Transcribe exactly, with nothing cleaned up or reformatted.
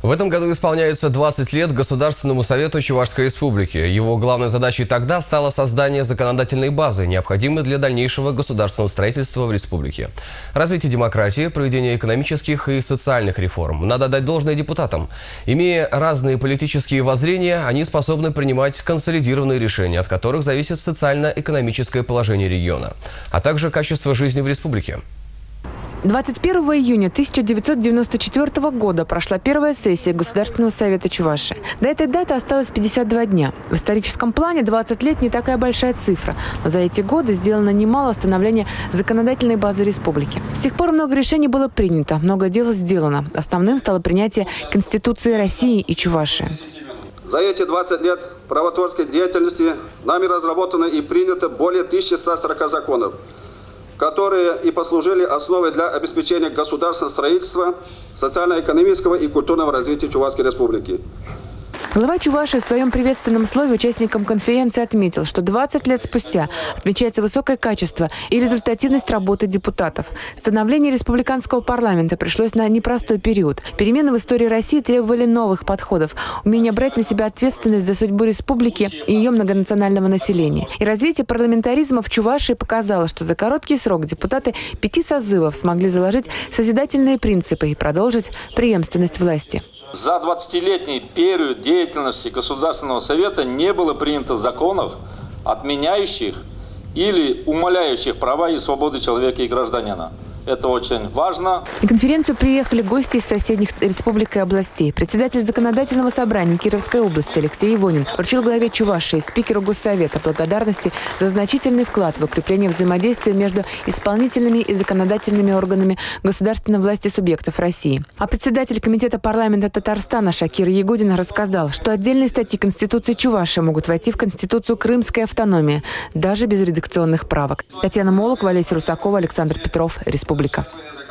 В этом году исполняется двадцать лет Государственному совету Чувашской Республики. Его главной задачей тогда стало создание законодательной базы, необходимой для дальнейшего государственного строительства в республике. Развитие демократии, проведение экономических и социальных реформ. Надо дать должное депутатам. Имея разные политические воззрения, они способны принимать консолидированные решения, от которых зависит социально-экономическое положение региона, а также качество жизни в республике. двадцать первого июня тысяча девятьсот девяносто четвёртого года прошла первая сессия Государственного совета Чувашии. До этой даты осталось пятьдесят два дня. В историческом плане двадцать лет не такая большая цифра, но за эти годы сделано немало становления законодательной базы республики. С тех пор много решений было принято, много дел сделано. Основным стало принятие Конституции России и Чувашии. За эти двадцать лет правотворческой деятельности нами разработано и принято более тысячи ста сорока законов, которые и послужили основой для обеспечения государственного строительства, социально-экономического и культурного развития Чувашской Республики. Глава Чувашии в своем приветственном слове участникам конференции отметил, что двадцать лет спустя отмечается высокое качество и результативность работы депутатов. Становление республиканского парламента пришлось на непростой период. Перемены в истории России требовали новых подходов, умения брать на себя ответственность за судьбу республики и ее многонационального населения. И развитие парламентаризма в Чувашии показало, что за короткий срок депутаты пяти созывов смогли заложить созидательные принципы и продолжить преемственность власти. За двадцатилетний период деятельности Государственного совета не было принято законов, отменяющих или умаляющих права и свободы человека и гражданина. Это очень важно. На конференцию приехали гости из соседних республик и областей. Председатель Законодательного собрания Кировской области Алексей Ивонин вручил главе Чувашии, спикеру Госсовета, благодарности за значительный вклад в укрепление взаимодействия между исполнительными и законодательными органами государственной власти субъектов России. А председатель Комитета парламента Татарстана Шакир Ягудин рассказал, что отдельные статьи Конституции Чувашии могут войти в Конституцию Крымской автономии, даже без редакционных правок. Татьяна Молок, Олеся Русакова, Александр Петров, Республика.